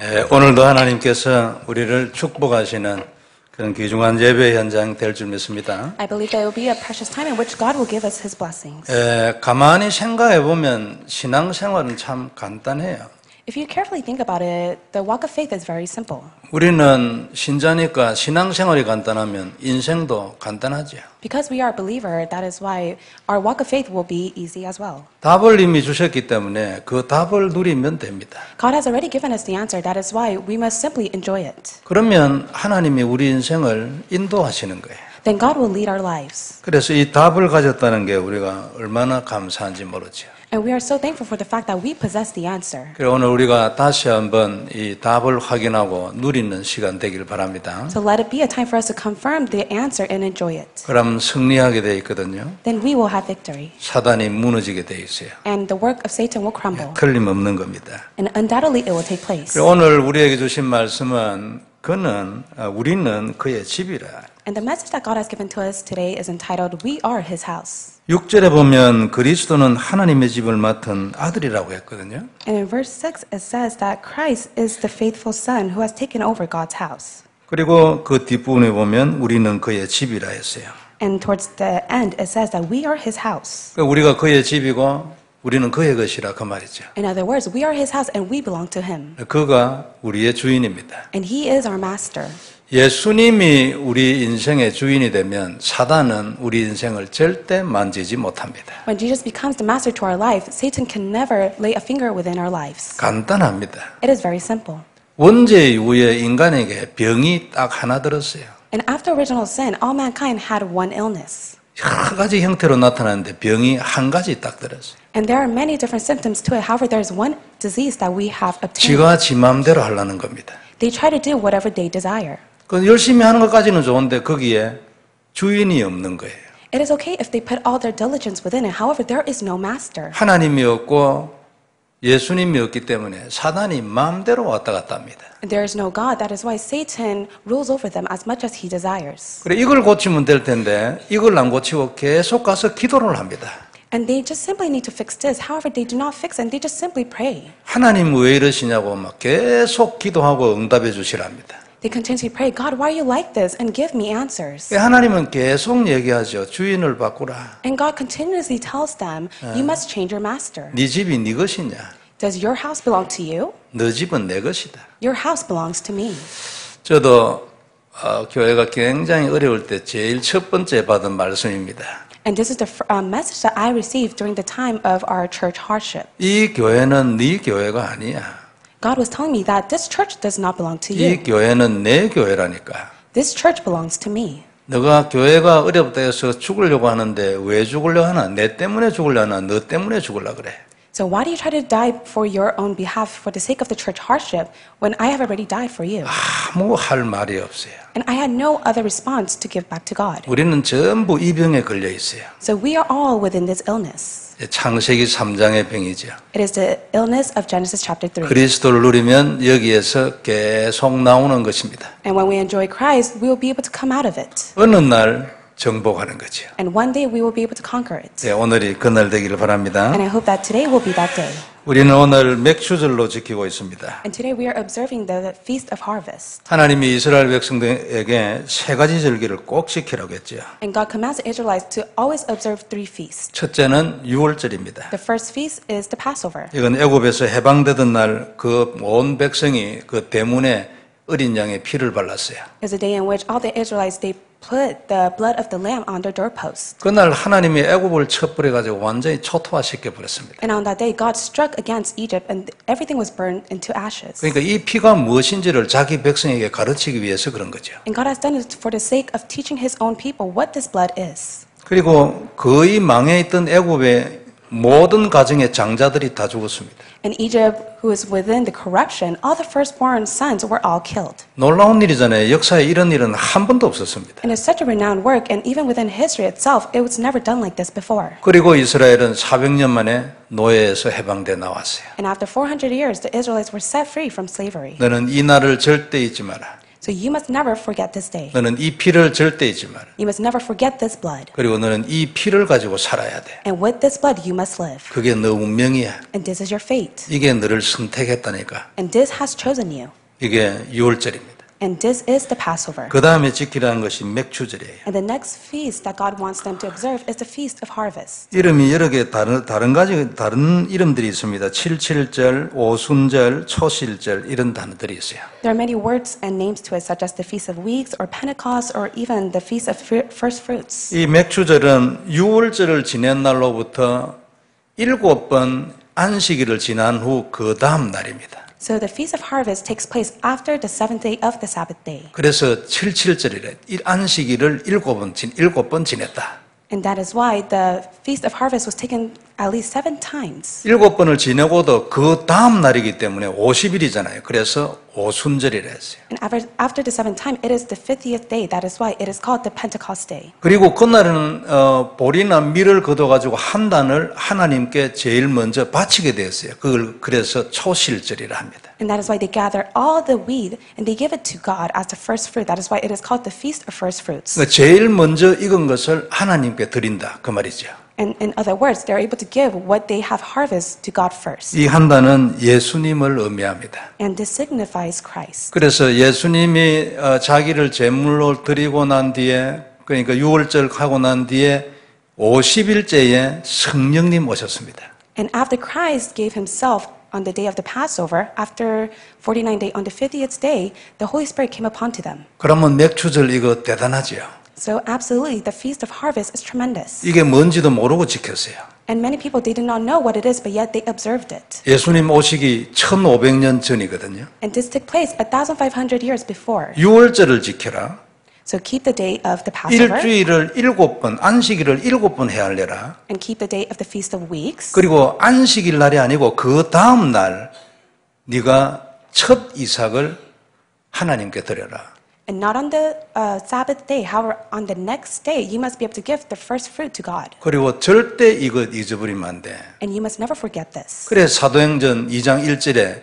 오늘도 하나님께서 우리를 축복하시는 그런 귀중한 예배 현장 될 줄 믿습니다. I believe there will be a precious time in which God will give us His blessings. 가만히 생각해 보면 신앙생활은 참 간단해요. If you carefully think about it, the walk of faith is very simple. 우리는 신자니까 신앙생활이 간단하면 인생도 간단하죠. Because we are a believer, that is why our walk of faith will be easy as well. 답을 이미 주셨기 때문에 그 답을 누리면 됩니다. God has already given us the answer. That is why we must simply enjoy it. 그러면 하나님이 우리 인생을 인도하시는 거예요. Then God will lead our lives. 그래서 이 답을 가졌다는 게 우리가 얼마나 감사한지 모르죠. And we are so thankful for the fact that we possess the answer. 그래서 오늘 우리가 다시 한번 이 답을 확인하고 누리는 시간 되길 바랍니다. So let it be a time for us to confirm the answer and enjoy it. 그럼 승리하게 돼 있거든요. Then we will have victory. 사단이 무너지게 돼 있어요. And the work of Satan will crumble. 틀림없는 겁니다. And undoubtedly it will take place. 그래서 오늘 우리에게 주신 말씀은 우리는 그의 집이라. And the message that God has given to us today is entitled, We are His house. 6절에 보면 그리스도는 하나님의 집을 맡은 아들이라고 했거든요. And in verse 6 it says that Christ is the faithful son who has taken over God's house. 그리고 그 뒷부분에 보면 우리는 그의 집이라 했어요. And towards the end it says that we are His house. 그러니까 우리가 그의 집이고 우리는 그의 것이라 그 말이죠. In other words, we are His house and we belong to Him. 그가 우리의 주인입니다. And He is our master. 예수님이 우리 인생의 주인이 되면 사단은 우리 인생을 절대 만지지 못합니다. When Jesus becomes the master to our life, Satan can never lay a finger within our lives. 간단합니다. It is very simple. 원죄 이후에 인간에게 병이 딱 하나 들었어요. And after original sin, all mankind had one illness. 여러 가지 형태로 나타나는데 병이 한 가지 딱 들었어요. And there are many different symptoms to it. However, there is one disease that we have obtained. 지가 지 마음대로 하려는 겁니다. They try to do whatever they desire. 그 열심히 하는 것까지는 좋은데 거기에 주인이 없는 거예요. It is okay if they put all their diligence within it. However, there is no master. 하나님이 없고 예수님이 없기 때문에 사단이 마음대로 왔다 갔다 합니다. There is no God. That is why Satan rules over them as much as he desires. 그래 이걸 고치면 될 텐데 이걸 안 고치고 계속 가서 기도를 합니다. And they just simply need to fix this. However, they do not fix it and they just simply pray. 하나님 왜 이러시냐고 막 계속 기도하고 응답해 주시랍니다. They continuously pray, God, why are you like this? And give me answers. 하나님은 계속 얘기하죠. 주인을 바꾸라. And God continuously tells them, you must change your master. 네 집이 네 것이냐? Does your house belong to you? 너 집은 내 것이다. Your house belongs to me. 저도 교회가 굉장히 어려울 때 제일 첫 번째 받은 말씀입니다. And this is the message that I received during the time of our church hardship. 이 교회는 네 교회가 아니야. God was telling me that this church does not belong to you. 이 교회는 내 교회라니까. This church belongs to me. 너가 교회가 어렵다 해서 죽으려고 하는데 왜 죽으려고 하나? 내 때문에 죽으려고 하나? 너 때문에 죽으려고 그래. So why do you try to die for your own behalf for the sake of the church hardship when I have already died for you? 아무 할 말이 없어요. And I had no other response to give back to God. 우리는 전부 이 병에 걸려 있어요. So we are all within this illness. 창세기 3장의 병이죠. It is the illness of Genesis chapter 3. 그리스도를 누리면 여기에서 계속 나오는 것입니다. And when we enjoy Christ, we will be able to come out of it. 어느 날 정복하는 거죠. And one day we will be able to conquer it. 네, 오늘이 그날 되기를 바랍니다. And I hope that today will be that day. 우리는 오늘 맥추절로 지키고 있습니다. And today we are observing the Feast of Harvest. 하나님이 이스라엘 백성들에게 세 가지 절기를 꼭 지키라고 했죠. And God commands the Israelites to always observe 3 feasts. 첫째는 유월절입니다. The first feast is the Passover. 이건 애굽에서 해방되던 날 그 온 백성이 그 대문에 어린 양의 피를 발랐어요. It's a day in which all the Israelites they put the blood of the lamb on their doorposts. 그날 하나님이 애굽을 쳐버려 가지고 완전히 초토화시켜 버렸습니다. And on that day God struck against Egypt and everything was burned into ashes. 그러니까 이 피가 무엇인지를 자기 백성에게 가르치기 위해서 그런 거죠. And God has done it for the sake of teaching His own people what this blood is. 그리고 거의 망해 있던 애굽의 모든 가정의 장자들이 다 죽었습니다. In Egypt, who is within the corruption, all the firstborn sons were all killed. 놀라운 일이잖아요. 역사에 이런 일은 한 번도 없었습니다. And it's such a renowned work, and even within history itself, it was never done like this before. 그리고 이스라엘은 400년 만에 노예에서 해방돼 나왔어요. And after 400 years, the Israelites were set free from slavery. 너는 이 날을 절대 잊지 마라. So you must never forget this day. 너는 이 피를 절대 잊지 마라. You must never forget this blood. 그리고 너는 이 피를 가지고 살아야 돼. And with this blood, you must live. 그게 너 운명이야. And this is your fate. 이게 너를 선택했다니까. And this has chosen you. 이게 유월절입니다. And this is the Passover. 그 다음에 지키라는 것이 맥추절이에요. And the next feast that God wants them to observe is the Feast of Harvest. 이름이 여러 개 다른 이름들이 있습니다. 칠칠절, 오순절, 초실절 이런 단어들이 있어요. There are many words and names to it, such as the Feast of Weeks or Pentecost or even the Feast of First Fruits. 이 맥추절은 유월절을 지낸 날로부터 7번 안식일을 지난 후 그 다음 날입니다. So the Feast of Harvest takes place after the seventh day of the Sabbath day. 그래서 칠칠절이래. 이 안식일을 7번 지냈다. And that is why the Feast of Harvest was taken at least 7 times. 7번을 지내고도 그 다음 날이기 때문에 50일이잖아요. 그래서 오순절이라 했어요. And after the 7th time, it is the 50th day. That is why it is called the Pentecost day. 그리고 그날은 보리나 밀을 걷어가지고 한 단을 하나님께 제일 먼저 바치게 되었어요. 그걸 그래서 초실절이라 합니다. And that is why they gather all the wheat and they give it to God as the first fruit. That is why it is called the Feast of First Fruits. 그러니까 제일 먼저 익은 것을 하나님께 드린다. 그 말이죠. And in other words, they're able to give what they have harvest to God first. 이 한 단은 예수님을 의미합니다. And this signifies Christ. 그래서 예수님이 자기를 제물로 드리고 난 뒤에 그러니까 유월절 하고 난 뒤에 50일째에 성령님 오셨습니다. And after Christ gave himself on the day of the Passover, after 49 days, on the 50th day, the Holy Spirit came upon to them. 그러면 맥추절 이거 대단하지요. So absolutely, the Feast of Harvest is tremendous. 이게 뭔지도 모르고 지켰어요. And many people, they did not know what it is, but yet they observed it. 예수님 오시기 1500년 전이거든요. And this took place 1,500 years before. 유월절을 지켜라. So keep the day of the Passover 일주일을 7번, 안식일을 7번 헤아려라. and keep the day of the Feast of Weeks. 그리고 안식일 날이 아니고 그 다음 날 네가 첫 이삭을 하나님께 드려라. And not on the Sabbath day, however, on the next day, you must be able to give the first fruit to God. 그리고 절대 이거 잊어버리면 안 돼. And you must never forget this. 그래 사도행전 2장 1절에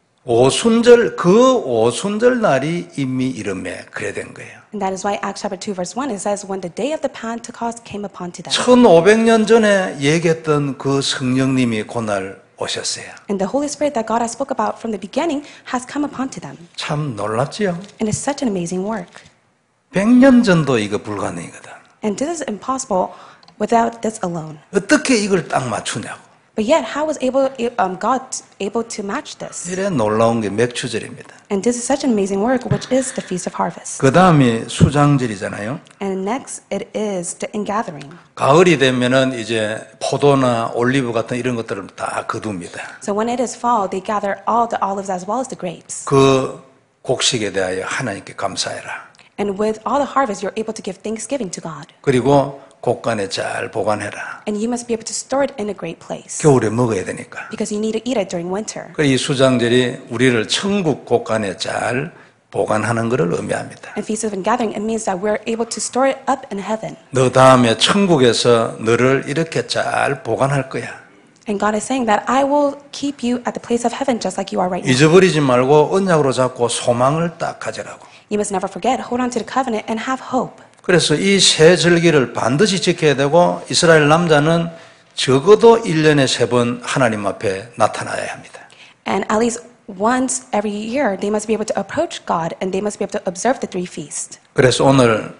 그 오순절 날이 이미 이름에 그래 된 거예요. And that is why Acts chapter 2 verse 1, it says, when the day of the Pentecost came upon to them. 1500년 전에 얘기했던 그 성령님이 그날 오셨어요. And the Holy Spirit that God has spoke about from the beginning has come upon to them. 참 놀랍지요? And it's such an amazing work. 100년 전도 이거 불가능이거든. And this is impossible without this alone. 어떻게 이걸 딱 맞추냐고. But yet, how was God able to match this? 이래 놀라운 게 맥추절입니다. And this is such an amazing work, which is the Feast of Harvest. 그 다음이 수장절이잖아요. And next, it is the ingathering. 가을이 되면은 이제 포도나 올리브 같은 이런 것들을 다 거둡니다. So when it is fall, they gather all the olives as well as the grapes. 그 곡식에 대하여 하나님께 감사해라. And with all the harvest, you're able to give thanksgiving to God. 그리고 곳간에 잘 보관해라. And you must be able to store it in a great place. 겨울에 먹어야 되니까. Because you need to eat it during winter. 이 수장절이 우리를 천국 곳간에 잘 보관하는 것을 의미합니다. And Feast of Ingathering, it means that we're able to store it up in heaven. 너 다음에 천국에서 너를 이렇게 잘 보관할 거야. And God is saying that I will keep you at the place of heaven just like you are right now. 잊어버리지 말고 언약으로 잡고 소망을 딱 가져라고. You must never forget, hold on to the covenant and have hope. 그래서 이 세 절기를 반드시 지켜야 되고 이스라엘 남자는 적어도 1년에 3번 하나님 앞에 나타나야 합니다. And at least once every year, they must be able to approach God and they must be able to observe the 3 feasts. 그래서 오늘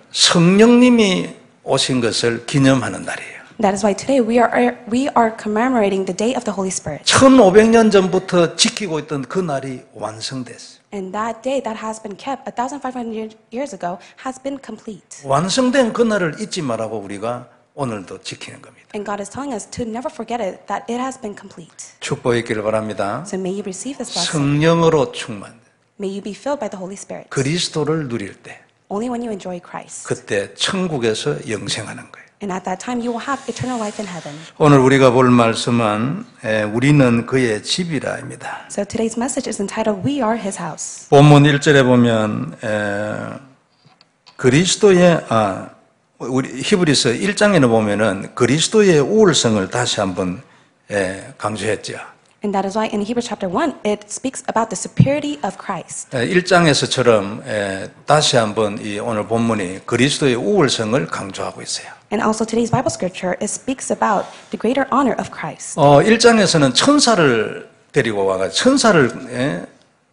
성령님이 오신 것을 기념하는 날이에요. That is why today we are commemorating the day of the Holy Spirit. 1500년 전부터 지키고 있던 그 날이 완성됐어요. And that day that has been kept 1,500 years ago has been complete. 완성된 그 날을 잊지 말라고 우리가 오늘도 지키는 겁니다. And God is telling us to never forget it, that it has been complete. 축복이 있기를 바랍니다. So may you receive this blessing. 성령으로 충만. May you be filled by the Holy Spirit. 그리스도를 누릴 때 Only when you enjoy Christ. 그때 천국에서 영생하는 거예요. And at that time you will have eternal life in heaven. 오늘 우리가 볼 말씀은 우리는 그의 집이라입니다. So today's message is entitled We Are His House. 본문 1절에 보면 그리스도의 우리 히브리서 1장에는 보면은 그리스도의 우월성을 다시 한번 강조했죠. And that is why in Hebrews chapter 1, it speaks about the superiority of Christ. 1장에서처럼 다시 한번 이 오늘 본문이 그리스도의 우월성을 강조하고 있어요. And also today's Bible scripture, it speaks about the greater honor of Christ. 1장에서는 천사를 데리고 와가지고 천사를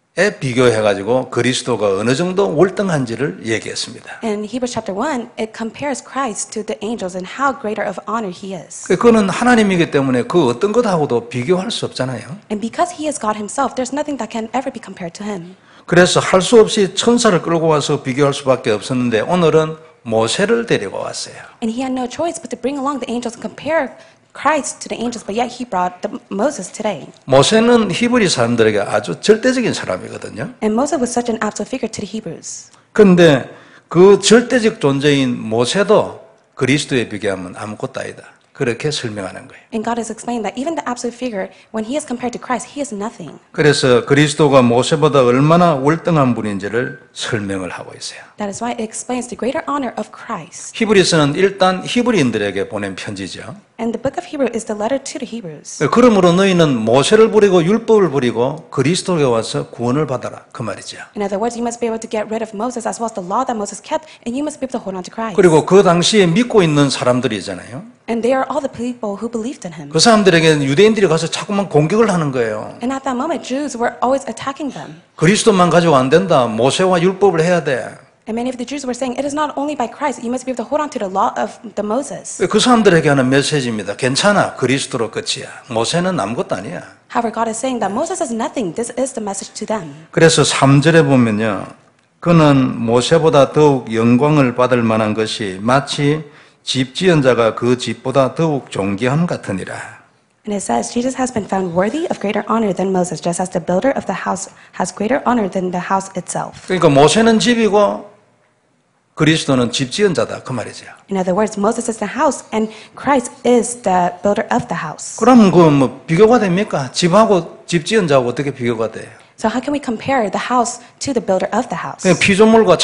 비교해가지고 그리스도가 어느 정도 월등한지를 얘기했습니다. In Hebrews chapter 1, it compares Christ to the angels and how greater of honor he is. 그는 하나님이기 때문에 그 어떤 것하고도 비교할 수 없잖아요. And because he is God himself, there's nothing that can ever be compared to him. 그래서 할 수 없이 천사를 끌고 와서 비교할 수밖에 없었는데 오늘은 모세를 데리고 왔어요. And he had no choice but to bring along the angels and compare Christ to the angels, but yet he brought Moses today. 모세는 히브리 사람들에게 아주 절대적인 사람이거든요. And Moses was such an absolute figure to the Hebrews. 그런데 그 절대적 존재인 모세도 그리스도에 비교하면 아무것도 아니다. 그렇게 설명하는 거예요. And God has explained that even the absolute figure, when he is compared to Christ, he is nothing. 그래서 그리스도가 모세보다 얼마나 월등한 분인지를 설명을 하고 있어요. That is why it explains the greater honor of Christ. 히브리서는 일단 히브리인들에게 보낸 편지죠. And the book of Hebrew is the letter to the Hebrews. 그러므로 너희는 모세를 버리고 율법을 버리고 그리스도에 와서 구원을 받아라. 그 말이죠. In other words, you must be able to get rid of Moses as well as the law that Moses kept, and you must be able to hold on to Christ. 그리고 그 당시에 믿고 있는 사람들이잖아요. And they are all the people who believed in him. 그 사람들에게는 유대인들이 가서 자꾸만 공격을 하는 거예요. And at that moment, Jews were always attacking them. 그리스도만 가지고 안 된다. 모세와 율법을 해야 돼. And many of the Jews were saying, it is not only by Christ, you must be able to hold on to the law of the Moses. 그 사람들에게 하는 메시지입니다. 괜찮아. 그리스도로 끝이야. 모세는 아무것도 아니야. However, God is saying that Moses is nothing. This is the message to them. 그래서 3절에 보면요. 그는 모세보다 더욱 영광을 받을 만한 것이 마치 집 지은 자가 그 집보다 더욱 존귀함 같으니라. And it says, Jesus has been found worthy of greater honor than Moses, just as the builder of the house has greater honor than the house itself. 그러니까 모세는 집이고 그리스도는 집 지은 자다. 그 말이죠. In other words, Moses is the house and Christ is the builder of the house. 그럼 그 뭐 비교가 됩니까? 집하고 집 지은 자하고 어떻게 비교가 돼요? So how can we compare the house to the builder of the house? 그냥 피조물과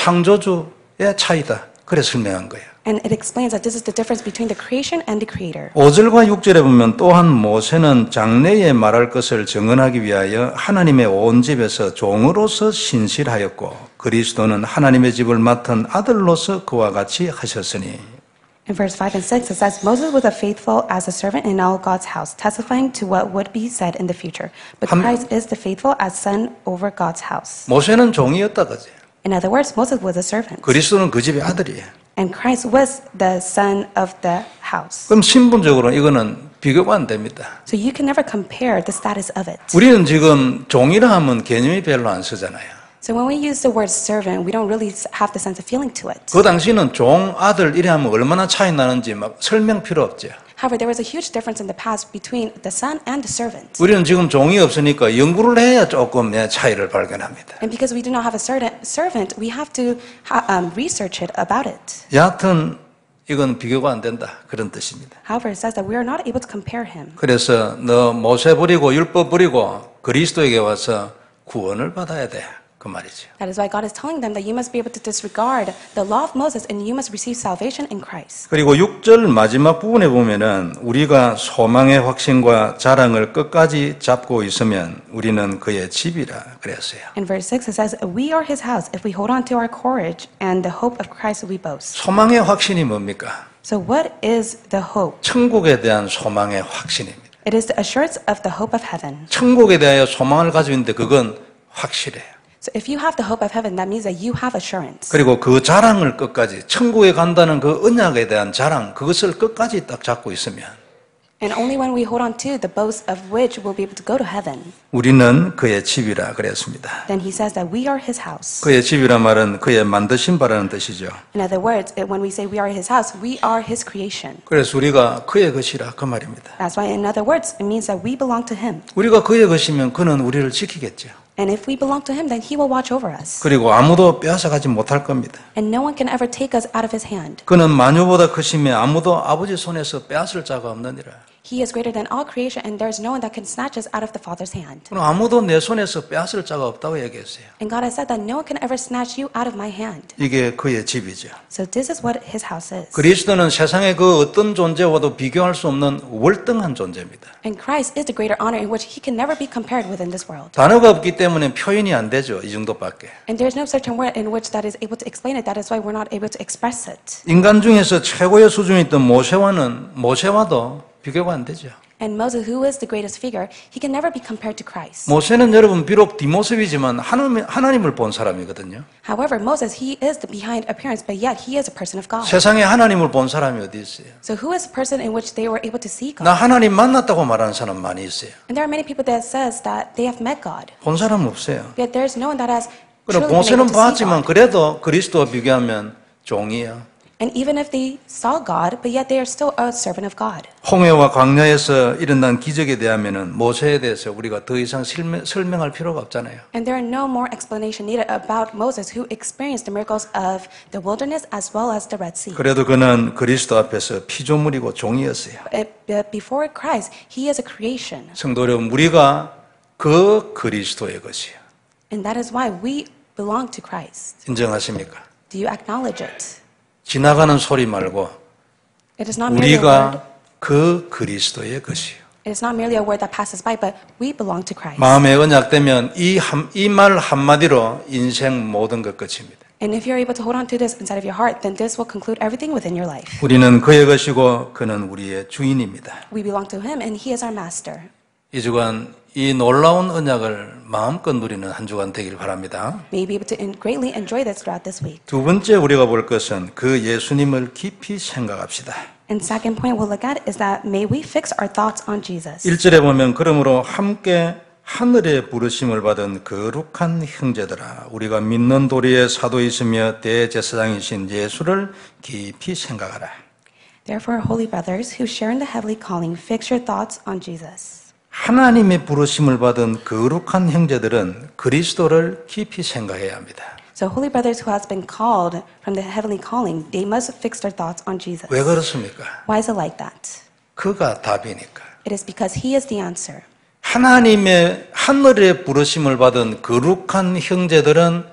창조주의 차이다. 그래 설명한 거예요. And it explains that this is the difference between the creation and the creator. 5절과 6절에 보면 또한 모세는 장래에 말할 것을 증언하기 위하여 하나님의 온 집에서 종으로서 신실하였고 그리스도는 하나님의 집을 맡은 아들로서 그와 같이 하셨으니. In verse 5 and 6, it says, Moses was faithful as a servant in all God's house, testifying to what would be said in the future. But Christ is the faithful as son over God's house. 모세는 종이었다 그지. In other words, Moses was a servant. 그리스도는 그 집의 아들이에요. And Christ was the son of the house. 그럼 신분적으로 이거는 비교가 안 됩니다. So you can never compare the status of it. 우리는 지금 종이라 하면 개념이 별로 안 쓰잖아요. So when we use the word servant, we don't really have the sense of feeling to it. 그 당시는 종, 아들 이래 하면 얼마나 차이 나는지 막 설명 필요 없죠. However, there was a huge difference in the past between the son and the servant. 우리는 지금 종이 없으니까 연구를 해야 조금 차이를 발견합니다. And because we do not have a servant, we have to research it about it. 여하튼 이건 비교가 안 된다 그런 뜻입니다. However, it says that we are not able to compare him. 그래서 너 모세 버리고 율법 버리고 그리스도에게 와서 구원을 받아야 돼. 그 말이죠. That is why God is telling them that you must be able to disregard the law of Moses and you must receive salvation in Christ. 그리고 6절 마지막 부분에 보면은 우리가 소망의 확신과 자랑을 끝까지 잡고 있으면 우리는 그의 집이라 그랬어요. In verse 6 it says, we are his house if we hold on to our courage and the hope of Christ we boast. 소망의 확신이 뭡니까? So what is the hope? 천국에 대한 소망의 확신입니다. It is the assurance of the hope of heaven. 천국에 대하여 소망을 가지고 있는데 그건 확실해요. So if you have the hope of heaven, that means that you have assurance. 그리고 그 자랑을 끝까지 천국에 간다는 그 언약에 대한 자랑 그것을 끝까지 딱 잡고 있으면 And only when we hold on to the boast of which we'll be able to go to heaven. 우리는 그의 집이라 그랬습니다. Then he says that we are his house. 그의 집이란 말은 그의 만드신 바라는 뜻이죠. In other words, when we say we are his house, we are his creation. 그래서 우리가 그의 것이라 그 말입니다. That's why, in other words, it means that we belong to him. 우리가 그의 것이면 그는 우리를 지키겠죠. And if we belong to him, then he will watch over us. 그리고 아무도 빼앗아가지 못할 겁니다. And no one can ever take us out of his hand. 그는 만유보다 크심에 아무도 아버지 손에서 빼앗을 자가 없느니라. He is greater than all creation, and there is no one that can snatch us out of the Father's hand. 그럼 아무도 내 손에서 빼앗을 자가 없다고 얘기했어요. And God has said that no one can ever snatch you out of my hand. 이게 그의 집이죠. So this is what His house is. 그리스도는 세상의 그 어떤 존재와도 비교할 수 없는 월등한 존재입니다. And Christ is the greater honor in which He can never be compared with in this world. 단어가 없기 때문에 표현이 안 되죠. 이 정도밖에. And there is no certain word in which that is able to explain it. That is why we're not able to express it. 인간 중에서 최고의 수준이 있던 모세와도 비교가 안 되죠. And Moses, who is the greatest figure, he can never be compared to Christ. 모세는 여러분 비록 뒷모습이지만 하나님을 본 사람이거든요. However, Moses, he is the behind appearance, but yet he is a person of God. 세상에 하나님을 본 사람이 어디 있어요? So who is the person in which they were able to see God? 나 하나님 만났다고 말하는 사람 많이 있어요. And there are many people that says that they have met God. 본 사람 없어요. Yet there is no one that has 그럼 truly been 모세는 able to see 봤지만 God. 그래도 그리스도와 비교하면 종이야. And even if they saw God, but yet they are still a servant of God. 홍해와 광야에서 일어난 기적에 대하면은 모세에 대해서 우리가 더 이상 설명할 필요가 없잖아요. And there are no more explanation needed about Moses, who experienced the miracles of the wilderness as well as the Red Sea. 그래도 그는 그리스도 앞에서 피조물이고 종이었어요. But before Christ, he is a creation. 성도 여러분, 우리가 그 그리스도의 것이에요. And that is why we belong to Christ. 인정하십니까? Do you acknowledge it? 지나가는 소리 말고 It is not merely a word. 우리가 그 그리스도의 것이에요. It is not merely a word that passes by, but we belong to Christ. 마음에 언약되면 이 말 한마디로 인생 모든 것 끝입니다. And if you're able to hold on to this inside of your heart, then this will conclude everything within your life. 우리는 그의 것이고 그는 우리의 주인입니다. We belong to Him, and He is our master. 이 주간 이 놀라운 언약을 마음껏 누리는 한 주간 되길 바랍니다. May you be able to greatly enjoy this throughout this week. 두 번째 우리가 볼 것은 그 예수님을 깊이 생각합시다. And second point we'll look at is that may we fix our thoughts on Jesus. 1절에 보면 그러므로 함께 하늘의 부르심을 받은 거룩한 형제들아 우리가 믿는 도리의 사도이시며 대제사장이신 예수를 깊이 생각하라. Therefore, holy brothers who share in the heavenly calling, fix your thoughts on Jesus. 하나님의 부르심을 받은 거룩한 형제들은 그리스도를 깊이 생각해야 합니다. So holy brothers who has been called from the heavenly calling, they must fix their thoughts on Jesus. 왜 그렇습니까? Why is it like that? 그가 답이니까. It is because He is the answer. 하나님의 하늘의 부르심을 받은 거룩한 형제들은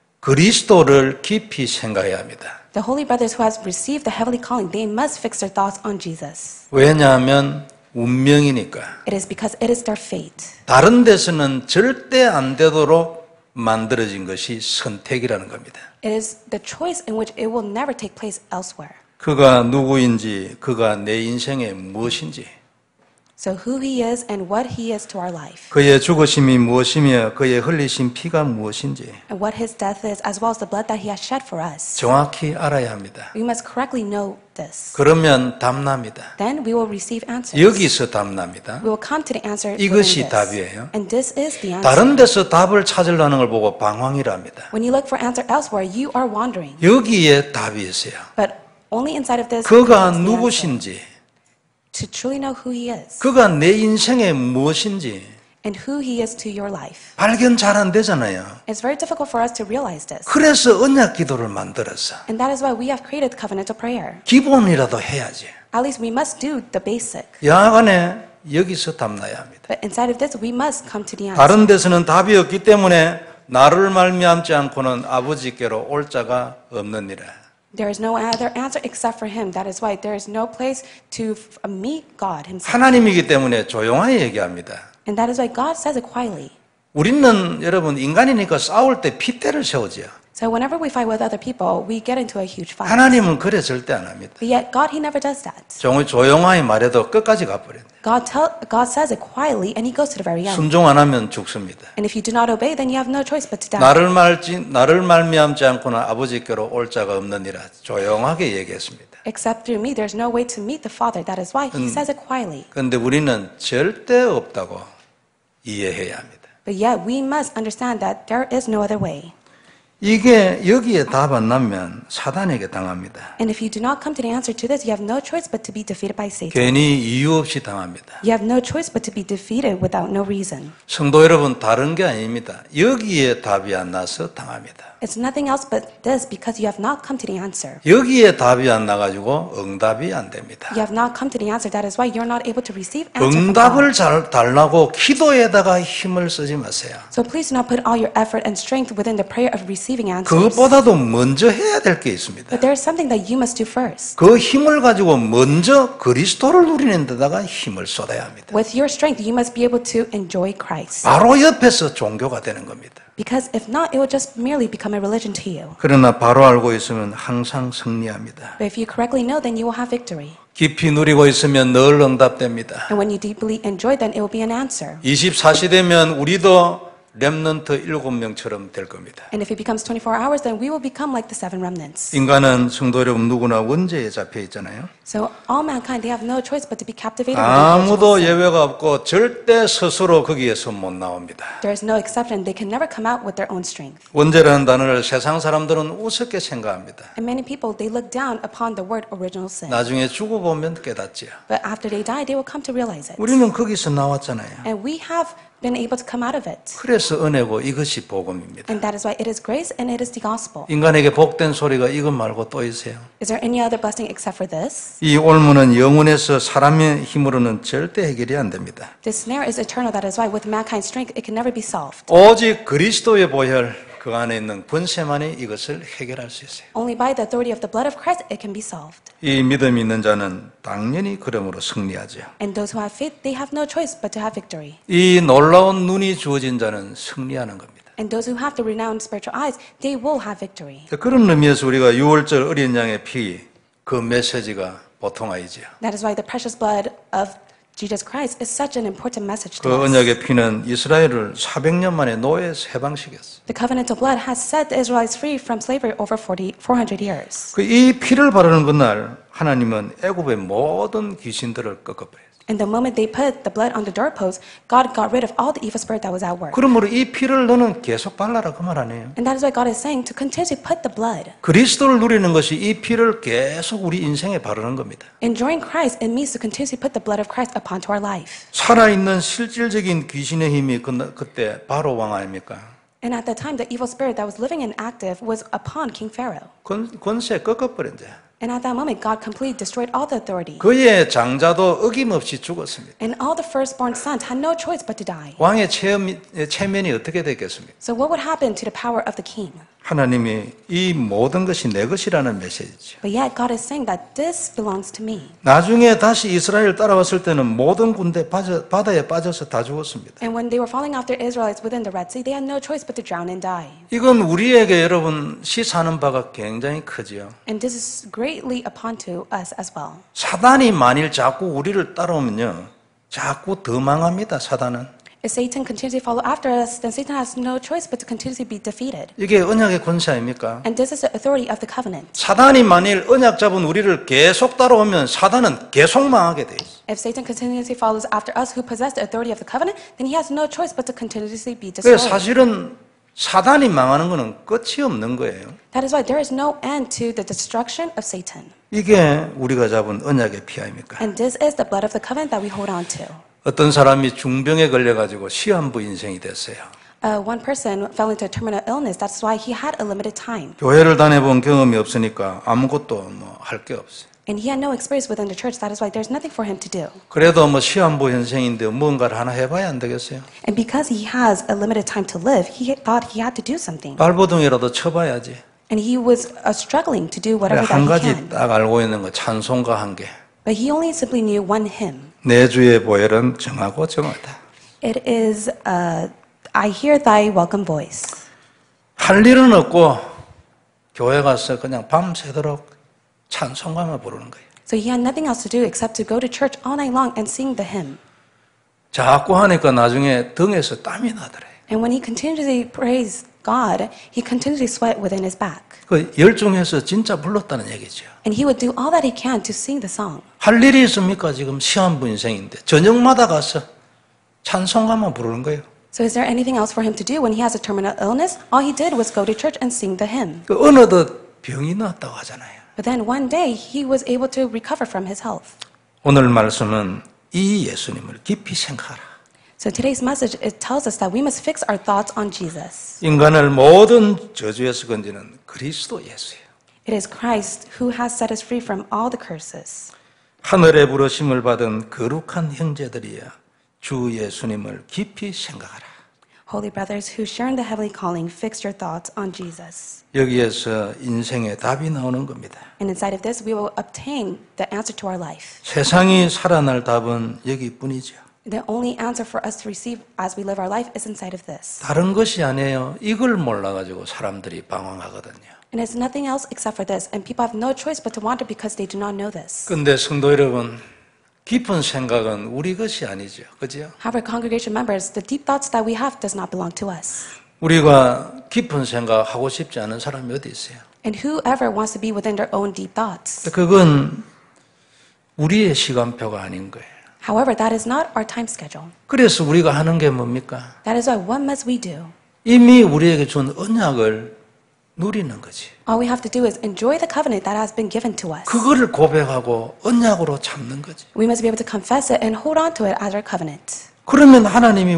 그리스도를 깊이 생각해야 합니다. The holy brothers who has received the heavenly calling, they must fix their thoughts on Jesus. 왜냐하면 운명이니까. It is because it is their fate. 다른 데서는 절대 안 되도록 만들어진 것이 선택이라는 겁니다. It is the choice in which it will never take place elsewhere. 그가 누구인지, 그가 내 인생에 무엇인지, So who He is and what He is to our life. 그의 죽으심이 무엇이며 그의 흘리신 피가 무엇인지 And what His death is as well as the blood that He has shed for us. 정확히 알아야 합니다. We must correctly know this. 그러면 답납니다. Then we will receive answers. 여기서 답납니다. We will come to the answer 이것이 within this. 답이에요. And this is the answer. 다른 데서 답을 찾으려는 걸 보고 방황이랍니다. When you look for answer elsewhere, you are wandering. 여기에 답이 있어요. But only inside of this 그가 is the answer. 누구신지, To truly know who He is 그가 내 인생에 무엇인지 and who He is to your life. 발견 잘 안 되잖아요. It's very difficult for us to realize this. 그래서 언약 기도를 만들었어. And that is why we have created covenantal prayer. 기본이라도 해야지. At least we must do the basic. 야간에 여기서 답나야 합니다. But inside of this, we must come to the answer. 다른 데서는 답이 없기 때문에 나를 말미암지 않고는 아버지께로 올 자가 없느니라. There is no other answer except for Him. That is why there is no place to meet God Himself. 하나님이기 때문에 조용하게 얘기합니다. And that is why God says it quietly. 우리는 여러분 인간이니까 싸울 때 핏대를 세우지요. So whenever we fight with other people, we get into a huge fight. 하나님은 그래 절대 안 합니다. But yet God, He never does that. 조용하게 말해도 끝까지 가버려요. God says it quietly, and He goes to the very end. 순종 안 하면 죽습니다. And if you do not obey, then you have no choice but to die. 나를 말미암지 않고는 아버지께로 올 자가 없느니라. 조용하게 얘기했습니다. Except through me, there's no way to meet the Father. That is why He says it quietly. 그런데 우리는 절대 없다고 이해해야 합니다. But yet we must understand that there is no other way. 이게 여기에 답 안 나면 사단에게 당합니다. And if you do not come to the answer to this, you have no choice but to be defeated by Satan. 괜히 이유 없이 당합니다. You have no choice but to be defeated without no reason. 성도 여러분, 다른 게 아닙니다. 여기에 답이 안 나서 당합니다. It's nothing else but this because you have not come to the answer. 여기에 답이 안 나가지고 응답이 안 됩니다. You have not come to the answer. That is why you're not able to receive answer from 응답을 God. 잘 달라고 기도에다가 힘을 쓰지 마세요. So please do not put all your effort and strength within the prayer of receiving answers. 그것보다도 먼저 해야 될 게 있습니다. But there is something that you must do first. 그 힘을 가지고 먼저 그리스도를 누리는 데다가 힘을 쏟아야 합니다. With your strength, you must be able to enjoy Christ. 바로 옆에서 종교가 되는 겁니다. Because if not, it will just merely become a religion to you. 그러나 바로 알고 있으면 항상 승리합니다. But if you correctly know, then you will have victory. 깊이 누리고 있으면 늘 응답됩니다. And when you deeply enjoy, then it will be an answer. 24시 되면 우리도 렘넌트 7명처럼 될 겁니다. And if it becomes 24 hours, then we will become like the seven remnants. 인간은 성도 여러분 누구나 원죄에 잡혀 있잖아요. So all mankind, they have no choice but to be captivated with the 아무도 original sin. 예외가 없고 절대 스스로 거기에서 못 나옵니다. There is no exception. They can never come out with their own strength. 원죄라는 단어를 세상 사람들은 우습게 생각합니다. And many people, they look down upon the word original sin. 나중에 죽어보면 깨닫지요. But after they die, they will come to realize it. 우리는 거기서 나왔잖아요. And we have been able to come out of it. 그래서 은혜고 이것이 복음입니다. And that is why it is grace and it is the gospel. 인간에게 복된 소리가 이것 말고 또 있어요. Is there any other blessing except for this? 이 올무는 영혼에서 사람의 힘으로는 절대 해결이 안 됩니다. This snare is eternal. That is why with mankind's strength, it can never be solved. 오직 그리스도의 보혈 그 안에 있는 권세만이 이것을 해결할 수 있어요. Only by the authority of the blood of Christ, it can be solved. 이 믿음이 있는 자는 당연히 그러므로 승리하죠. And those who have faith, they have no choice but to have victory. 이 놀라운 눈이 주어진 자는 승리하는 겁니다. And those who have the renowned spiritual eyes, they will have victory. 그런 의미에서 우리가 6월절 어린 양의 피, 그 메시지가 보통 아니죠. That is why the precious blood of Jesus Christ is such an important message 그 to us. 언약의 피는 이스라엘을 400년 만에 노예에서 해방시켰어요. The covenantal blood has set the Israelites free from slavery over 400 years. 이 피를 바르는 그날 하나님은 애굽의 모든 귀신들을 꺾어버렸어요. And the moment they put the blood on the doorpost, God got rid of all the evil spirit that was at work. 그러므로 이 피를 너는 계속 발라라 그 말 아니에요. And that is why God is saying to continue to put the blood. 그리스도를 누리는 것이 이 피를 계속 우리 인생에 바르는 겁니다. Enjoying Christ, it means to continuously put the blood of Christ upon to our life. 살아있는 실질적인 귀신의 힘이 그때 바로 왕 아닙니까? And at that time, the evil spirit that was living and active was upon King Pharaoh. 권세 꺾어버렸죠. And at that moment, God completely destroyed all the authority. 그의 장자도 어김없이 죽었습니다. And all the firstborn sons had no choice but to die. 왕의 체면이 어떻게 됐겠습니까? So what would happen to the power of the king? 하나님이 이 모든 것이 내 것이라는 메시지죠. But yet God is saying that this belongs to me. 나중에 다시 이스라엘 따라왔을 때는 모든 군대 바다에 빠져서 다 죽었습니다. And when they were falling after Israelites within the Red Sea, they had no choice but to drown and die. 이건 우리에게 여러분 시사하는 바가 굉장히 크지요. And this is greatly upon to us as well. 사단이 만일 자꾸 우리를 따라오면요, 자꾸 더 망합니다. 사단은. If Satan continues to follow after us, then Satan has no choice but to continuously be defeated. 이게 언약의 권세 아닙니까? And this is the authority of the covenant. 사단이 만일 언약 잡은 우리를 계속 따라오면 사단은 계속 망하게 돼 있어요. If Satan continuously follows after us who possess the authority of the covenant, then he has no choice but to continuously be 그래서 destroyed. 사실은 사단이 망하는 것은 끝이 없는 거예요. That is why there is no end to the destruction of Satan. 이게 우리가 잡은 언약의 피 아닙니까? And this is the blood of the covenant that we hold on to. 어떤 사람이 중병에 걸려가지고 시한부 인생이 됐어요. One person fell into a terminal illness. That's why he had a limited time. 교회를 다녀본 경험이 없으니까 아무것도 할 게 없어요. And he had no experience within the church. That is why there's nothing for him to do. 그래도 시한부 인생인데 뭔가를 하나 해봐야 안 되겠어요? And because he has a limited time to live, he thought he had to do something. 발버둥이라도 쳐봐야지. And he was struggling to do whatever 한 that 가지 he can. 딱 알고 있는 거 찬송가 한 개. But he only simply knew one hymn. 내 주의 보혈은 정하고 정하다. It is, I hear thy welcome voice. 할 일은 없고 교회 가서 그냥 밤새도록 찬송가만 부르는 거예요. So he had nothing else to do except to go to church all night long and sing the hymn. 자꾸 하니까 나중에 등에서 땀이 나더래요. And when he continuously praised God, he continuously sweat within his back. 그 열중해서 진짜 불렀다는 얘기죠. And he would do all that he can to sing the song. 할 일이 있습니까? 지금 시한부 인생인데 저녁마다 가서 찬송가만 부르는 거예요. So is there anything else for him to do when he has a terminal illness? All he did was go to church and sing the hymn. 그 어느덧 병이 나왔다고 하잖아요. But then one day he was able to recover from his health. 오늘 말씀은 이 예수님을 깊이 생각하라. So today's message, it tells us that we must fix our thoughts on Jesus. 인간을 모든 저주에서 건지는 그리스도 예수예요. It is Christ who has set us free from all the curses. 하늘의 부르심을 받은 거룩한 형제들이여 주 예수님을 깊이 생각하라. Holy brothers who share in the heavenly calling, fix your thoughts on Jesus. 여기에서 인생의 답이 나오는 겁니다. And inside of this, we will obtain the answer to our life. 세상이 살아날 답은 여기뿐이죠. The only answer for us to receive as we live our life is inside of this. 다른 것이 아니에요. 이걸 몰라가지고 사람들이 방황하거든요. And it's nothing else except for this. And people have no choice but to wander because they do not know this. 근데 성도 여러분, 깊은 생각은 우리 것이 아니죠. 그죠? However, congregation members, the deep thoughts that we have does not belong to us. 우리가 깊은 생각 하고 싶지 않은 사람이 어디 있어요? And whoever wants to be within their own deep thoughts. 그건 우리의 시간표가 아닌 거예요. However, that is not our time schedule. 그래서 우리가 하는 게 뭡니까? That is why what must we do? 이미 우리에게 준 언약을 누리는 거지. All we have to do is enjoy the covenant that has been given to us. 그거를 고백하고 언약으로 참는 거지. We must be able to confess it and hold on to it as our covenant. 그러면 하나님이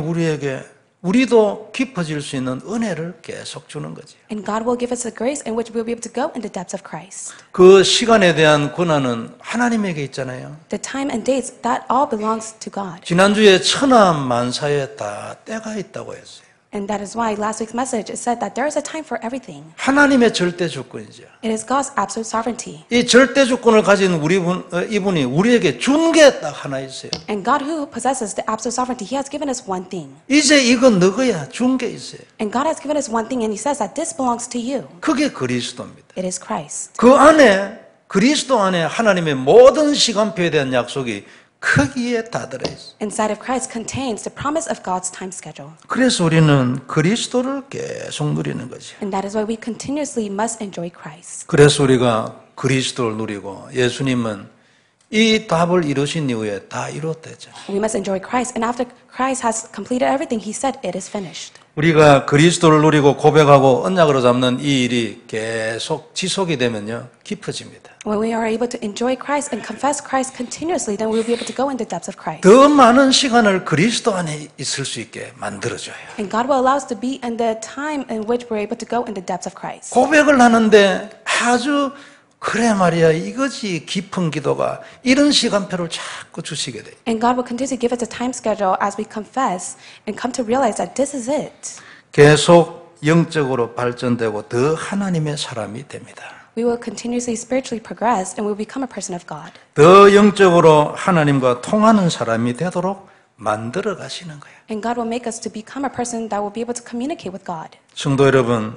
우리도 깊어질 수 있는 은혜를 계속 주는 거지. And God will give us the grace in which we will be able to go in the depths of Christ. 그 시간에 대한 권한은 하나님에게 있잖아요. The time and dates, that all belongs to God. 지난주에 천하만사에 다 때가 있다고 했어요. And that is why last week's message is said that there is a time for everything. 하나님의 절대 주권이죠. It is God's absolute sovereignty. 이 절대 주권을 가진 이분이 우리에게 준 게 딱 하나 있어요. And God who possesses the absolute sovereignty, He has given us one thing. 이제 이건 너 거야. 준 게 있어요. And God has given us one thing and He says that this belongs to you. 그게 그리스도입니다. It is Christ. 그 안에 그리스도 안에 하나님의 모든 시간표에 대한 약속이 크기에 다 들어있어요. Inside of Christ contains the promise of God's time schedule. 그래서 우리는 그리스도를 계속 누리는 거죠. And that is why we continuously must enjoy Christ. 그래서 우리가 그리스도를 누리고 예수님은 이 답을 이루신 이후에 다 이뤘대잖아요. We must enjoy Christ. And after Christ has completed everything, He said, it is finished. 우리가 그리스도를 누리고 고백하고 언약으로 잡는 이 일이 계속 지속이 되면요, 깊어집니다. When we are able to enjoy Christ and confess Christ continuously, then we will be able to go in the depths of Christ. 더 많은 시간을 그리스도 안에 있을 수 있게 만들어줘요. And God will allow us to be in the time in which we're able to go in the depths of Christ. 고백을 하는데 아주 그래 말이야 이거지 깊은 기도가 이런 시간표를 자꾸 주시게 돼요. And God will continue to give us a time schedule as we confess and come to realize that this is it. 계속 영적으로 발전되고 더 하나님의 사람이 됩니다. We will continuously spiritually progress and we will become a person of God. 더 영적으로 하나님과 통하는 사람이 되도록 만들어 가시는 거예요. And God will make us to become a person that will be able to communicate with God. 성도 여러분,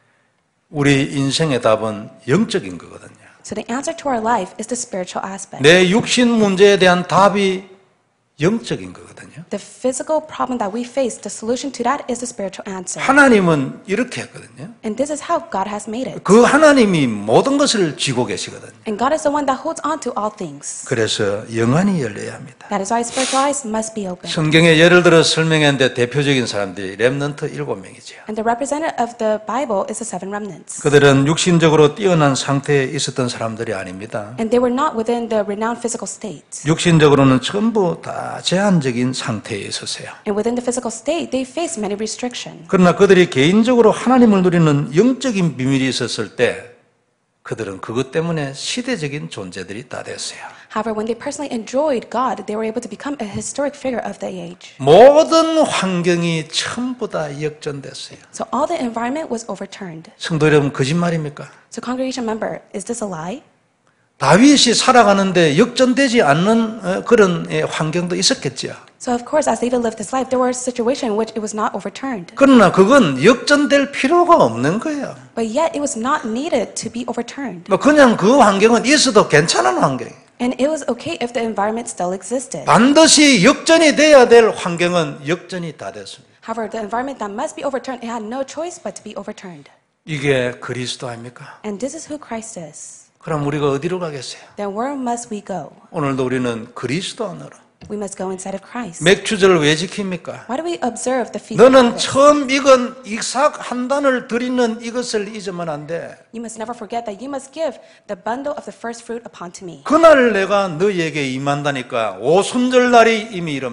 우리 인생의 답은 영적인 거거든요. So the answer to our life is the spiritual aspect. 내 육신 문제에 대한 답이 영적인 거거든요. The physical problem that we face, the solution to that is the spiritual answer. 하나님은 이렇게 했거든요. And this is how God has made it. 그 하나님이 모든 것을 쥐고 계시거든요. And God is the one that holds on to all things. 그래서 영안이 열려야 합니다. That is why spiritual eyes must be open. 성경에 예를 들어 설명했는데 대표적인 사람들이 렘넌트 7명이죠. And the representative of the Bible is the seven remnants. 그들은 육신적으로 뛰어난 상태에 있었던 사람들이 아닙니다. And they were not within the renowned physical state. 육신적으로는 전부 다 제한적인 상태에 있었어요. And within the physical state, they faced many restrictions. 그러나 그들이 개인적으로 하나님을 누리는 영적인 비밀이 있었을 때 그들은 그것 때문에 시대적인 존재들이 다 됐어요. However, when they personally enjoyed God, they were able to become a historic figure of the age. 모든 환경이 전부 다 역전됐어요. So all the environment was overturned. 성도 여러분, 거짓말입니까? So congregation member, is this a lie? 다윗이 살아가는데 역전되지 않는 그런 환경도 있었겠죠. So of course, as David lived his life, there were situations in which it was not overturned. 그러나 그건 역전될 필요가 없는 거예요. But yet, it was not needed to be overturned. 뭐 그냥 그 환경은 있어도 괜찮은 환경이에요. And it was okay if the environment still existed. 반드시 역전이 돼야 될 환경은 역전이 다 됐습니다. However, the environment that must be overturned, it had no choice but to be overturned. 이게 그리스도 아닙니까? And this is who Christ is. 그럼 우리가 어디로 가겠어요? Then where must we go? 오늘도 우리는 그리스도 안으로. We must go inside of Christ. 맥주절을 왜 지킵니까? Why do we observe the feast of 너는 harvest? 처음 익은 이삭 한 단을 드리는 이것을 잊으면 안 돼. You must never forget that you must give the bundle of the first fruit upon to me. 그날 내가 너희에게 임한다니까 오순절날이 이미 이르매.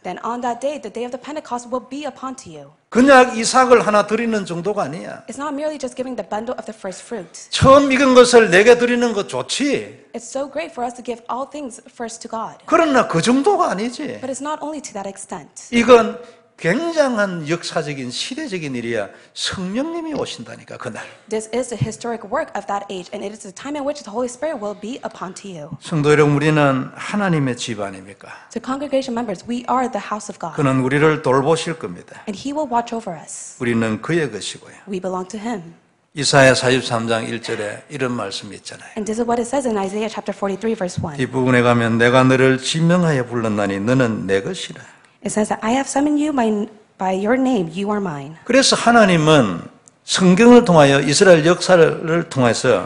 then on that day, the day of the Pentecost will be upon to you. 그냥 이삭을 하나 드리는 정도가 아니야. It's not merely just giving the bundle of the first fruit. 처음 익은 것을 내게 드리는 거 좋지. It's so great for us to give all things first to God. 그러나 그 정도가 아니지. But it's not only to that extent. 이건 굉장한 역사적인 시대적인 일이야. 성령님이 오신다니까 그날. This is the historic work of that age, and it is the time in which the Holy Spirit will be upon to you. 성도 여러분, 우리는 하나님의 집안입니까? To congregation members, we are the house of God, 그는 우리를 돌보실 겁니다. and He will watch over us. 우리는 그의 것이고요. We belong to Him. 이사야 43장 1절에 이런 말씀이 있잖아요. And this is what it says in Isaiah chapter 43, verse 1. 이 부분에 가면 내가 너를 지명하여 불렀나니 너는 내 것이라. It says that I have summoned you by your name, you are mine. 그래서 하나님은 성경을 통하여 이스라엘 역사를 통해서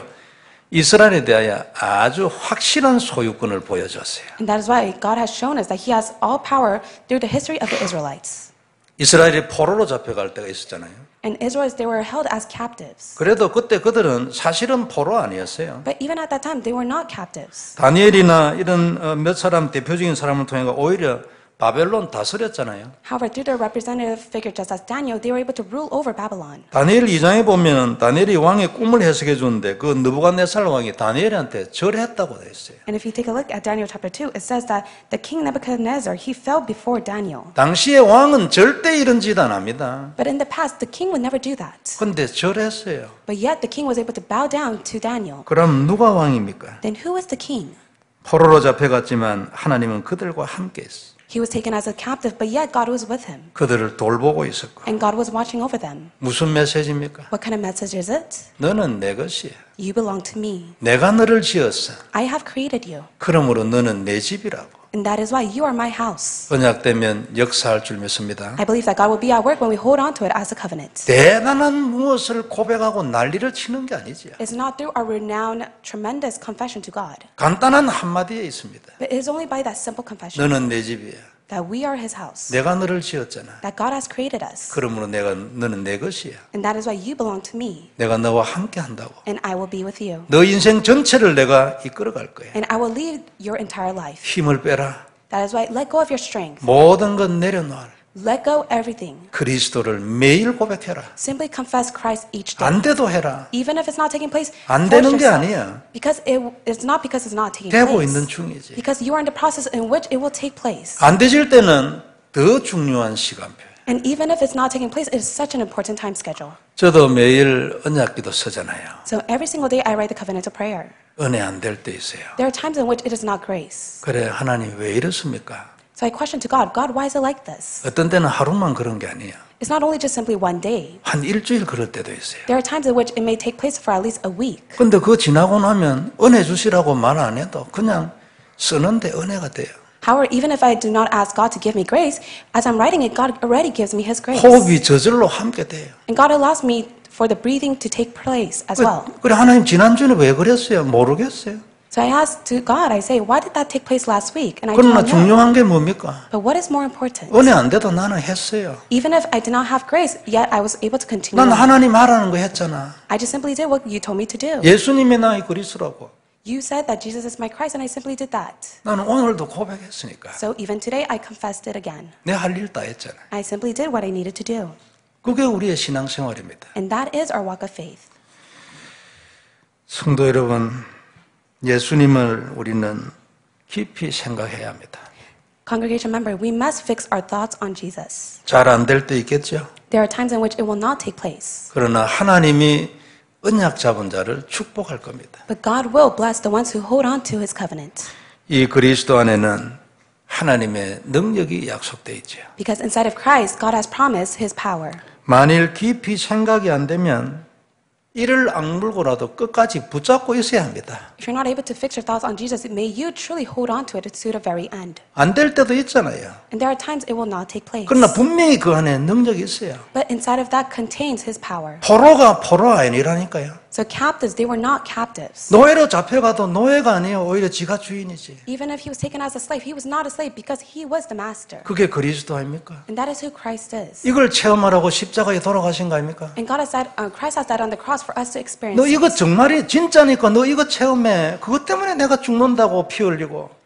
이스라엘에 대하여 아주 확실한 소유권을 보여줬어요. And that is why God has shown us that He has all power through the history of the Israelites. 이스라엘이 포로로 잡혀갈 때가 있었잖아요. And Israelites, they were held as captives. 그래도 그때 그들은 사실은 포로 아니었어요. But even at that time, they were not captives. 다니엘이나 이런 몇 사람 대표적인 사람을 통해 오히려 바벨론 다스렸잖아요. However, through their representative figure, just as Daniel, they were able to rule over Babylon. 다니엘 2장에 보면 다니엘이 왕의 꿈을 해석해 주는데 그 느부갓네살 왕이 다니엘한테 절했다고 돼 있어요. And if you take a look at Daniel chapter 2, it says that the king Nebuchadnezzar, he fell before Daniel. 당시의 왕은 절대 이런 짓 안 합니다. But in the past, the king would never do that. 근데 절했어요. But yet, the king was able to bow down to Daniel. 그럼 누가 왕입니까? Then who is the king? 포로로 잡혀갔지만 하나님은 그들과 함께 있어. He was taken as a captive, but yet God was with him. 그들을 돌보고 있었고. And God was watching over them. 무슨 메시지입니까? What kind of message is it? 너는 내 것이야. You belong to me. 내가 너를 지었어. I have created you. 그러므로 너는 내 집이라고. And that is why you are my house. 언약되면 역사할 줄 믿습니다. I believe that God will be at work when we hold on to it as a covenant. 대단한 무엇을 고백하고 난리를 치는 게 아니지. It's not through our renowned, tremendous confession to God, 간단한 한마디에 있습니다. but it is only by that simple confession 너는 내 집이야. that we are His house, 내가 너를 지었잖아. that God has created us. 그러므로 너는 내 것이야. And that is why you belong to me, 내가 너와 함께 한다고. and I will be with you. 너 인생 전체를 내가 이끌어갈 거야. And I will lead your entire life. 힘을 빼라. That is why let go of your strength. 모든 것 내려놓아. Let go everything. 그리스도를 매일 고백해라. Simply confess Christ each day. 안 돼도 해라. Even if it's not taking place, 안 force 되는 게 yourself. 아니야. Because it's not because it's not taking 되고 place. 있는 중이지. Because you are in the process in which it will take place. 안 되질 때는 더 중요한 시간표. And even if it's not taking place, it is such an important time schedule. 저도 매일 언약기도 쓰잖아요. So every single day I write the covenant of prayer. 은혜 안 될 때 있어요. There are times in which it is not grace. 그래, 하나님 왜 이렇습니까? So I question to God, God, why is it like this? 어떤 때는 하루만 그런 게 아니에요. It's not only just simply one day. 한 일주일 그럴 때도 있어요. There are times in which it may take place for at least a week. 근데 그거 지나고 나면 은혜 주시라고 말 안 해도 그냥 쓰는데 은혜가 돼요. However, even if I do not ask God to give me grace, as I'm writing it, God already gives me His grace. 호흡이 저절로 함께 돼요. And God allows me for the breathing to take place as well. 그래, 하나님 지난주에 왜 그랬어요? 모르겠어요. So I asked to God, I say, why did that take place last week? And I do 그러나 not know. 중요한 게 뭡니까? But what is more important? 은혜 안 돼도 나는 했어요. Even if I did not have grace, yet I was able to continue. 난 on. 하나님 하라는 거 했잖아. I just simply did what you told me to do. 예수님이 나의 그리스도라고. You said that Jesus is my Christ, and I simply did that. 나는 오늘도 고백했으니까. So even today, I confessed it again. 내 할 일 다 했잖아. I simply did what I needed to do. 그게 우리의 신앙생활입니다. And that is our walk of faith. 성도 여러분, 예수님을 우리는 깊이 생각해야 합니다. Congregation member, we must fix our thoughts on Jesus. 잘 안 될 때 있겠죠? There are times in which it will not take place. 그러나 하나님이 언약 잡은 자를 축복할 겁니다. But God will bless the ones who hold on to His covenant. 이 그리스도 안에는 하나님의 능력이 약속되어 있죠. Because inside of Christ, God has promised His power. 만일 깊이 생각이 안 되면 이를 악물고라도 끝까지 붙잡고 있어야 합니다. If you're not able to fix your thoughts on Jesus, may you truly hold on to it to the very end. 안 될 때도 있잖아요. And there are times it will not take place. 그러나 분명히 그 안에 능력이 있어요. But inside of that contains His power. 포로가 포로 아니라니까요. So captives, they were not captives. 노예로 잡혀가도 노예가 아니에요. 오히려 지가 주인이지. Even if he was taken as a slave, he was not a slave because he was the master. 그게 그리스도 아닙니까? And that is who Christ is. 이걸 체험하라고 십자가에 돌아가신 거 아닙니까? And God has died, Christ has died on the cross for us to experience. 너 이거 정말이 진짜니까 너 이거 체험해. 그것 때문에 내가 죽는다고 피 흘리고.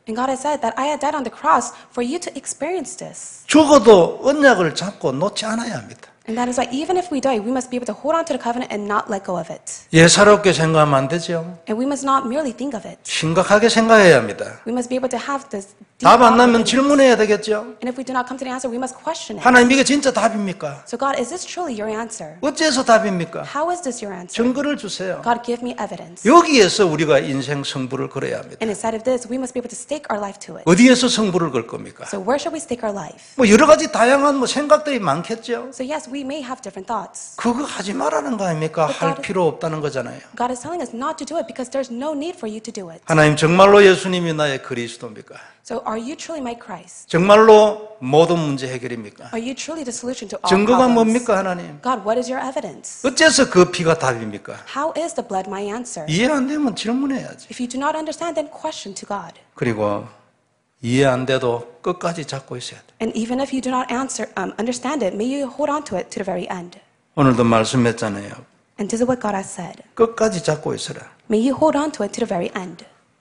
And God has said that I had died on the cross for you to experience this. 죽어도 언약을 잡고 놓지 않아야 합니다. And that is why even if we die, we must be able to hold on to the covenant and not let go of it. 예사롭게 생각하면 안 되죠. And we must not merely think of it. 심각하게 생각해야 합니다. We must be able to have this deep 답 안 thought 나면 within us. 질문해야 되겠죠. And if we do not come to the answer, we must question it. 하나님 이게 진짜 답입니까? So God, is this truly your answer? 어째서 답입니까? How is this your answer? 증거를 주세요. God, give me evidence. 여기에서 우리가 인생 승부를 걸어야 합니다. And inside of this, we must be able to stake our life to it. 어디에서 승부를 걸 겁니까? So where should we stake our life? 뭐 여러 가지 다양한 생각들이 많겠죠. So yes, we may have different thoughts. 그거 하지 말라는 거 아닙니까? 할 필요 없다는 거잖아요. God is telling us not to do it because there's no need for you to do it. 하나님 정말로 예수님이 나의 그리스도입니까? So are you truly my Christ? 정말로 모든 문제 해결입니까? Are you truly the solution to all 증거가 problems? 뭡니까 하나님? God, what is your evidence? 어째서 그 피가 답입니까? How is the blood my answer? 이해 안 되면 질문해야지. If you do not understand, then question to God. 그리고 이해 안 돼도 끝까지 잡고 있어야 돼. And even if you do not understand it, may you hold on to it to the very end. 오늘도 말씀했잖아요. And this is what God has said. 끝까지 잡고 있어라. May you hold on to it to the very end.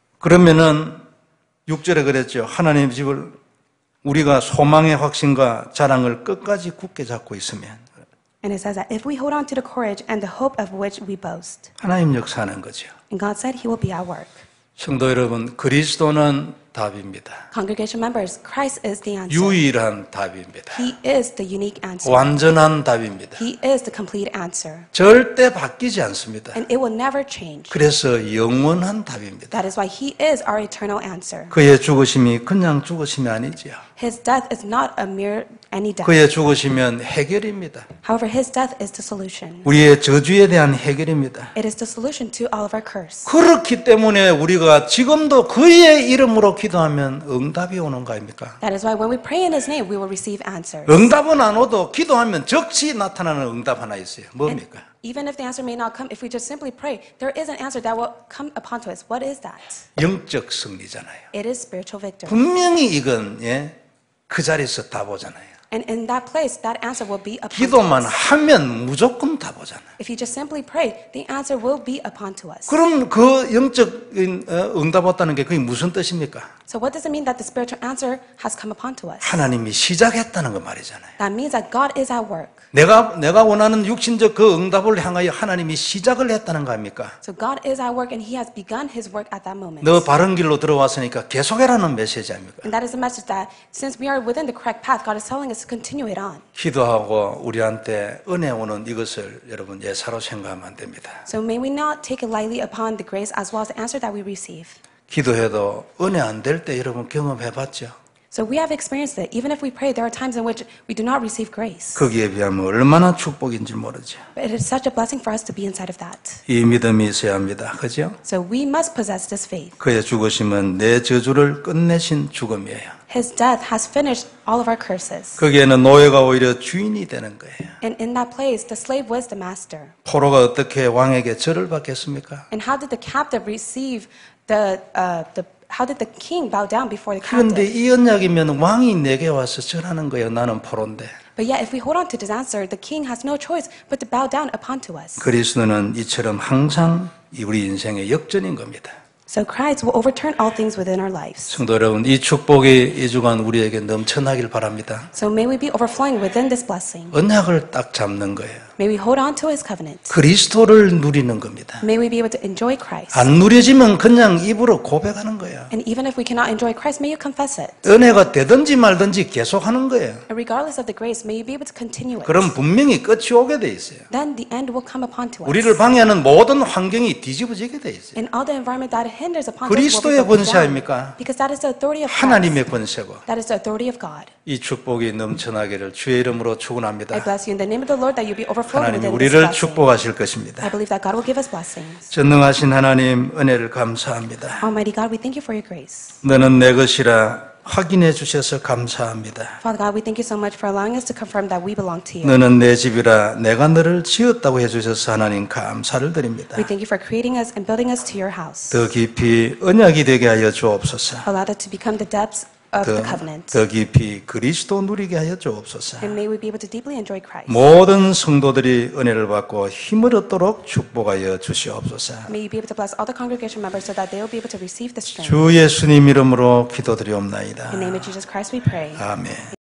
그러면은 6절에 그랬죠. 하나님 집을 우리가 소망의 확신과 자랑을 끝까지 굳게 잡고 있으면 And it says that if we hold on to the courage and the hope of which we boast, 하나님 역사하는 거죠. and God said He will be at work. 성도 여러분, 그리스도는 답입니다. Congregation members, Christ is the answer. 유일한 답입니다. He is the unique answer. 완전한 답입니다. He is the complete answer. 절대 바뀌지 않습니다. And it will never change. 그래서 영원한 답입니다. That is why He is our eternal answer. 그의 죽으심이 그냥 죽으심이 아니지요. His death is not a mere any death. 그의 죽으시면 해결입니다. However, His death is the solution. 우리의 저주에 대한 해결입니다. It is the solution to all of our curse. 그렇기 때문에 우리가 지금도 그의 이름으로 기도하면 응답이 오는 거 아닙니까? That is why when we pray in His name, we will receive answers. 응답은 안 오도 기도하면 즉시 나타나는 응답 하나 있어요. 뭡니까? Even if the answer may not come, if we just simply pray, there is an answer that will come upon to us. What is that? 영적 승리잖아요. It is spiritual victory. 분명히 이건 그 자리에서 다 보잖아요. And in that place, that answer will be upon 기도만 us. 하면 무조건 다 보잖아요. If you just simply pray, the answer will be upon to us. 그럼 그 영적인 응답 왔다는 게 그게 무슨 뜻입니까? So what does it mean that the spiritual answer has come upon to us? 하나님이 시작했다는 거 말이잖아요. That means that God is at work. 내가 원하는 육신적 그 응답을 향하여 하나님이 시작을 했다는 거 아닙니까? So God is at work and He has begun His work at that moment. 너 바른 길로 들어왔으니까 계속해라는 메시지 아닙니까? And that is the message that since we are within the correct path, God is telling us to continue it on. 기도하고 우리한테 은혜 오는 이것을 여러분 예사로 생각하면 안 됩니다. So may we not take it lightly upon the grace as well as the answer that we receive. 기도해도 은혜 안 될 때 여러분 경험해 봤죠? So we have experienced it. Even if we pray, there are times in which we do not receive grace. 거기에 비하면 얼마나 축복인지 모르죠. But it is such a blessing for us to be inside of that. 이 믿음이 있어야 합니다. 그죠? So we must possess this faith. 그의 죽으심은 내 저주를 끝내신 죽음이에요. His death has finished all of our curses. 거기에는 노예가 오히려 주인이 되는 거예요. And in that place, the slave was the master. 포로가 어떻게 왕에게 절을 받겠습니까? And how did the captive receive how did the king bow down before the 그런데 captive? 이 언약이면 왕이 내게 와서 절하는 거예요. 나는 포로인데. But yet, if we hold on to this answer, the king has no choice but to bow down upon to us. 그리스도는 이처럼 항상 우리 인생의 역전인 겁니다. So Christ will overturn all things within our lives. 성도 여러분, 이 축복이 이 주간 우리에게 넘쳐나길 바랍니다. So may we be overflowing within this blessing. 언약을 딱 잡는 거예요. May we hold on to His covenant. 그리스도를 누리는 겁니다. May we be able to enjoy Christ. 안 누려지면 그냥 입으로 고백하는 거예요. And even if we cannot enjoy Christ, may you confess it. 은혜가 되든지 말든지 계속하는 거예요. And regardless of the grace, may you be able to continue it. 그럼 분명히 끝이 오게 돼 있어요. Then the end will come upon to us. 우리를 방해하는 모든 환경이 뒤집어지게 돼 있어요. And all the environment that hinders upon us will 그리스도의 be broken 권세 down. 아닙니까? Because that is the authority of Christ. 하나님의 권세고 That is the authority of God. 이 축복이 넘쳐나기를 주의 이름으로 축원합니다. I bless you in the name of the Lord that you be overflowing 하나님이 within this 우리를 blessing. 축복하실 것입니다. I believe that God will give us blessings. 전능하신 하나님 은혜를 감사합니다. Almighty God, we thank you for your grace. 너는 내 것이라 확인해 주셔서 감사합니다. Father God, we thank you so much for allowing us to confirm that we belong to you. 너는 내 집이라 내가 너를 지었다고 해주셔서 하나님 감사를 드립니다. We thank you for creating us and building us to your house. 더 깊이 언약이 되게 하여 주옵소서. Allow that to become the depths of the covenant. 더 깊이 그리스도 누리게 하여 주옵소서. And may we be able to deeply enjoy Christ. 모든 성도들이 은혜를 받고 힘을 얻도록 축복하여 주시옵소서. May you be able to bless all the congregation members so that they will be able to receive the strength. 주 예수님 이름으로 기도드리옵나이다. In the name of Jesus Christ we pray. 아멘.